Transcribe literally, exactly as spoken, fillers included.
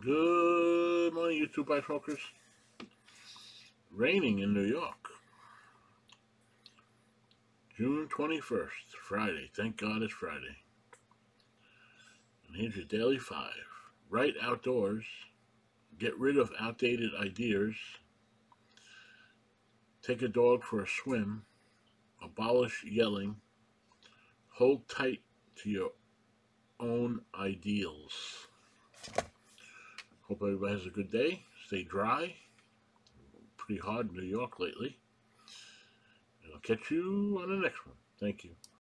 Good morning, you two bifocals. Raining in New York. June twenty-first, Friday. Thank God it's Friday. And here's your daily five. Write outdoors. Get rid of outdated ideas. Take a dog for a swim. Abolish yelling. Hold tight to your own ideals. Hope everybody has a good day. Stay dry. Pretty hard in New York lately. And I'll catch you on the next one. Thank you.